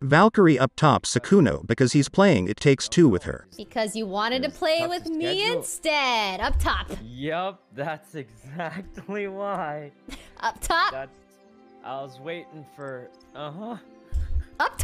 Valkyrae up top sykunno because he's playing It Takes Two with her. Because you wanted to play with me instead. Up top. Yup, that's exactly why. Up top. I was waiting for, Up top.